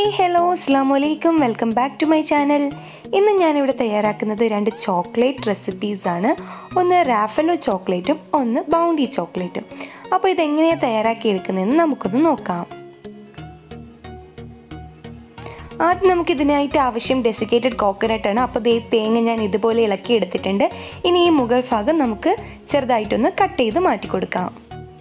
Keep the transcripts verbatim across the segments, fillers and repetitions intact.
Hi hello അസ്സലാമു അലൈക്കും welcome back to my channel. ഇന്ന് ഞാനിവിടെ തയ്യാറാക്കുന്നത് രണ്ട് ചോക്ലേറ്റ് റെസിപ്പീസാണ്. ഒന്ന് റാഫലോ ചോക്ലേറ്റും ഒന്ന് ബൗണ്ടി ചോക്ലേറ്റും. അപ്പോൾ ഇതെങ്ങനെയാണ് തയ്യാറാക്കിയെടുക്കുന്നതെന്ന് നമുക്കൊന്ന് നോക്കാം. ആദ്യം നമുക്കിതിനായിട്ട് ആവശ്യം ഡെസിക്കേറ്റഡ് കോക്കനട്ടാണ്. അപ്പോൾ ദേ തേങ്ങ ഞാൻ ഇതുപോലെ ഇളക്കി എടുത്തിട്ടുണ്ട്. ഇനി ഈ മുകൾ ഭാഗം നമുക്ക് ചെറുതായിട്ടൊന്ന് കട്ട് ചെയ്ത് മാറ്റി കൊടുക്കാം.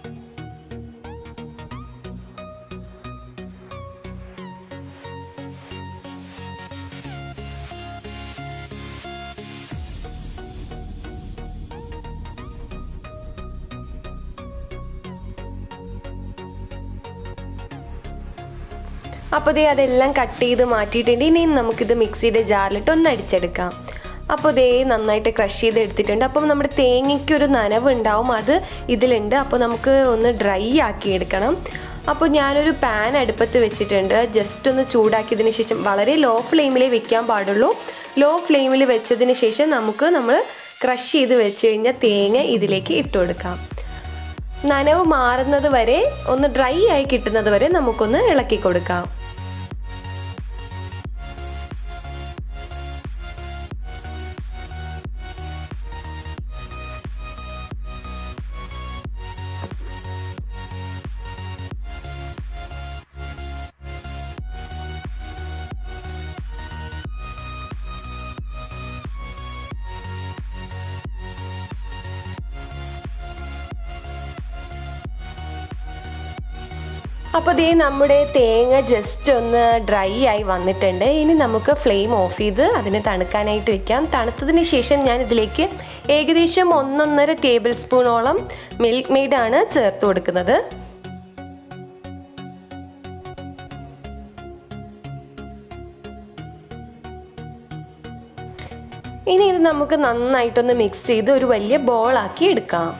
അപ്പോൾ ദേ അതെല്ലാം കട്ട് ചെയ്ത് മാറ്റിയിട്ടുണ്ട്. ഇനി നമുക്കിത് മിക്സിയുടെ ജാറിലിട്ട് ഒന്ന് അടിച്ചെടുക്കാം. അപ്പോൾ ദേ നന്നായിട്ട് ക്രഷ് ചെയ്ത് എടുത്തിട്ടുണ്ട്. അപ്പം നമ്മുടെ തേങ്ങയ്ക്കൊരു നനവ് ഉണ്ടാവും, അത് ഇതിലുണ്ട്. അപ്പോൾ നമുക്ക് ഒന്ന് ഡ്രൈ ആക്കി എടുക്കണം. അപ്പോൾ ഞാനൊരു പാൻ അടുപ്പത്ത് വെച്ചിട്ടുണ്ട്. ജസ്റ്റ് ഒന്ന് ചൂടാക്കിയതിന് ശേഷം വളരെ ലോ ഫ്ലെയിമിലേ വെക്കാൻ പാടുള്ളൂ. ലോ ഫ്ലെയിമിൽ വെച്ചതിന് ശേഷം നമുക്ക് നമ്മൾ ക്രഷ് ചെയ്ത് വെച്ച് കഴിഞ്ഞാൽ തേങ്ങ ഇതിലേക്ക് ഇട്ട് കൊടുക്കാം. നനവ് മാറുന്നത് വരെ, ഒന്ന് ഡ്രൈ ആയി കിട്ടുന്നത് വരെ നമുക്കൊന്ന് ഇളക്കി കൊടുക്കാം. അപ്പോൾ ദേ നമ്മുടെ തേങ്ങ ജസ്റ്റ് ഒന്ന് ഡ്രൈ ആയി വന്നിട്ടുണ്ട്. ഇനി നമുക്ക് ഫ്ലെയിം ഓഫ് ചെയ്ത് അതിനെ തണുക്കാനായിട്ട് വെക്കാം. തണുത്തതിന് ശേഷം ഞാൻ ഇതിലേക്ക് ഏകദേശം ഒന്നൊന്നര ടേബിൾ സ്പൂണോളം മിൽക്ക് മെയ്ഡാണ് ചേർത്ത് കൊടുക്കുന്നത്. ഇനി ഇത് നമുക്ക് നന്നായിട്ടൊന്ന് മിക്സ് ചെയ്ത് ഒരു വലിയ ബോളാക്കി എടുക്കാം.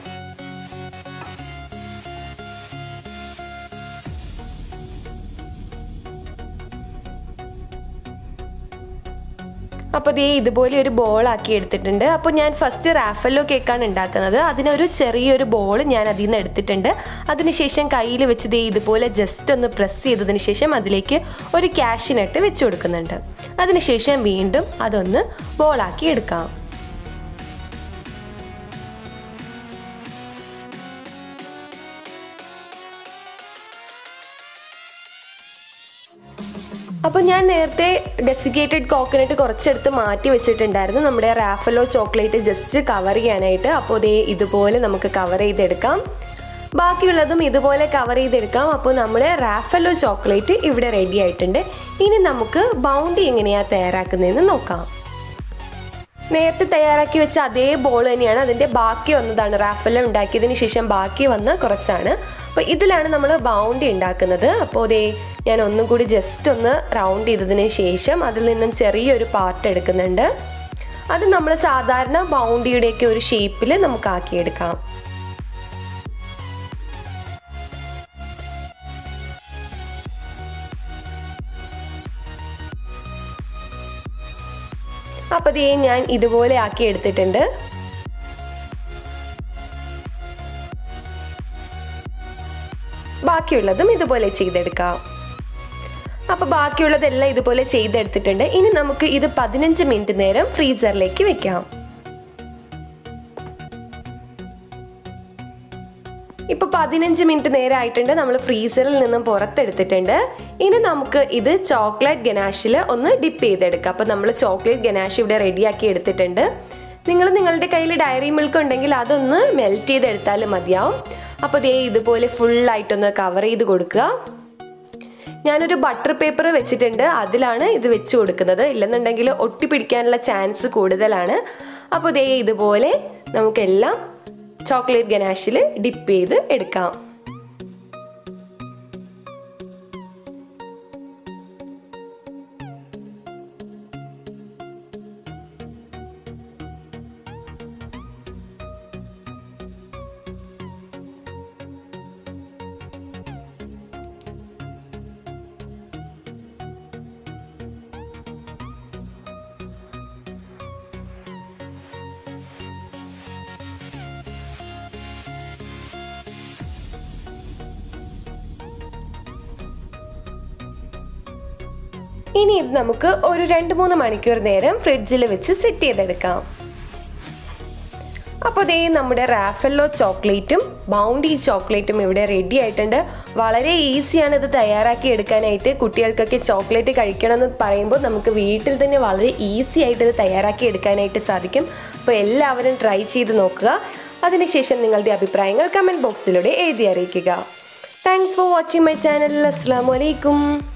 അപ്പോൾ ദേ ഇതുപോലെ ഒരു ബോളാക്കി എടുത്തിട്ടുണ്ട്. അപ്പോൾ ഞാൻ ഫസ്റ്റ് റാഫലോ കേക്കാണ് ഉണ്ടാക്കുന്നത്. അതിനൊരു ചെറിയൊരു ബോൾ ഞാൻ അതിൽ നിന്ന് എടുത്തിട്ടുണ്ട്. അതിനുശേഷം കയ്യിൽ വെച്ച് ദേ ഇതുപോലെ ജസ്റ്റ് ഒന്ന് പ്രസ് ചെയ്തതിന് ശേഷം അതിലേക്ക് ഒരു കാഷ്യൂനട്ട് വെച്ച് കൊടുക്കുന്നുണ്ട്. അതിനുശേഷം വീണ്ടും അതൊന്ന് ബോളാക്കി എടുക്കാം. അപ്പോൾ ഞാൻ നേരത്തെ ഡെസിക്കേറ്റഡ് കോക്കനട്ട് കുറച്ചെടുത്ത് മാറ്റി വെച്ചിട്ടുണ്ടായിരുന്നു നമ്മുടെ റാഫലോ ചോക്ലേറ്റ് ജസ്റ്റ് കവർ ചെയ്യാനായിട്ട്. അപ്പോൾ ദേ ഇതുപോലെ നമുക്ക് കവർ ചെയ്തെടുക്കാം. ബാക്കിയുള്ളതും ഇതുപോലെ കവർ ചെയ്തെടുക്കാം. അപ്പോൾ നമ്മുടെ റാഫലോ ചോക്ലേറ്റ് ഇവിടെ റെഡി ആയിട്ടുണ്ട്. ഇനി നമുക്ക് ബൗണ്ടി എങ്ങനെയാണ് തയ്യാറാക്കുന്നതെന്ന് നോക്കാം. നേരത്തെ തയ്യാറാക്കി വെച്ച അതേ ബോൾ തന്നെയാണ്, അതിൻ്റെ ബാക്കി വന്നതാണ്. റാഫലോ ഉണ്ടാക്കിയതിന് ശേഷം ബാക്കി വന്ന കുറച്ചാണ്. അപ്പോൾ ഇതിലാണ് നമ്മൾ ബൗണ്ടി ഉണ്ടാക്കുന്നത്. അപ്പോൾ ദേ ഞാൻ ഒന്നും കൂടി ജസ്റ്റ് ഒന്ന് റൗണ്ട് ചെയ്തതിന് ശേഷം അതിൽ നിന്നും ചെറിയൊരു പാർട്ട് എടുക്കുന്നുണ്ട്. അത് നമ്മൾ സാധാരണ ബൗണ്ടിയുടെയൊക്കെ ഒരു ഷേപ്പിൽ നമുക്ക് ആക്കിയെടുക്കാം. അപ്പോൾ ദേ ഞാൻ ഇതുപോലെ ആക്കി എടുത്തിട്ടുണ്ട്. ബാക്കിയുള്ളതും ഇതുപോലെ ചെയ്തെടുക്കാം. അപ്പോൾ ബാക്കിയുള്ളതെല്ലാം ഇതുപോലെ ചെയ്തെടുത്തിട്ടുണ്ട്. ഇനി നമുക്ക് ഇത് പതിനഞ്ച് മിനിറ്റ് നേരം ഫ്രീസറിലേക്ക് വെക്കാം. ഇപ്പോൾ പതിനഞ്ച് മിനിറ്റ് നേരം ആയിട്ടുണ്ട്. നമ്മൾ ഫ്രീസറിൽ നിന്നും പുറത്തെടുത്തിട്ടുണ്ട്. ഇനി നമുക്ക് ഇത് ചോക്ലേറ്റ് ഗനാഷിൽ ഒന്ന് ഡിപ്പ് ചെയ്തെടുക്കാം. അപ്പോൾ നമ്മൾ ചോക്ലേറ്റ് ഗനാഷ് ഇവിടെ റെഡിയാക്കി എടുത്തിട്ടുണ്ട്. നിങ്ങൾ നിങ്ങളുടെ കയ്യിൽ ഡയറി മിൽക്ക് ഉണ്ടെങ്കിൽ അതൊന്ന് മെൽറ്റ് ചെയ്തെടുത്താലും മതിയാവും. അപ്പോൾ ദേ ഇതുപോലെ ഫുള്ളായിട്ടൊന്ന് കവർ ചെയ്ത് കൊടുക്കുക. ഞാനൊരു ബട്ടർ പേപ്പർ വെച്ചിട്ടുണ്ട്, അതിലാണ് ഇത് വെച്ച് കൊടുക്കുന്നത്. ഇല്ലെന്നുണ്ടെങ്കിൽ ഒട്ടിപ്പിടിക്കാനുള്ള ചാൻസ് കൂടുതലാണ്. അപ്പോൾ ദേ ഇതുപോലെ നമുക്കെല്ലാം ചോക്ലേറ്റ് ഗനാഷിൽ ഡിപ്പ് ചെയ്ത് എടുക്കാം. ഇനി ഇത് നമുക്ക് ഒരു രണ്ട് മൂന്ന് മണിക്കൂർ നേരം ഫ്രിഡ്ജിൽ വെച്ച് സെറ്റ് ചെയ്തെടുക്കാം. അപ്പോൾ ദേ നമ്മുടെ റാഫെല്ലോ ചോക്ലേറ്റും ബൗണ്ടി ചോക്ലേറ്റും ഇവിടെ റെഡി ആയിട്ടുണ്ട്. വളരെ ഈസിയാണ് ഇത് തയ്യാറാക്കി എടുക്കാനായിട്ട്. കുട്ടികൾക്കൊക്കെ ചോക്ലേറ്റ് കഴിക്കണം എന്ന് പറയുമ്പോൾ നമുക്ക് വീട്ടിൽ തന്നെ വളരെ ഈസി ആയിട്ട് ഇത് തയ്യാറാക്കി എടുക്കാനായിട്ട് സാധിക്കും. അപ്പോൾ എല്ലാവരും ട്രൈ ചെയ്ത് നോക്കുക. അതിനുശേഷം നിങ്ങളുടെ അഭിപ്രായങ്ങൾ കമൻറ്റ് ബോക്സിലൂടെ എഴുതി അറിയിക്കുക. Thanks for watching my channel. അസ്സലാമു അലൈക്കും.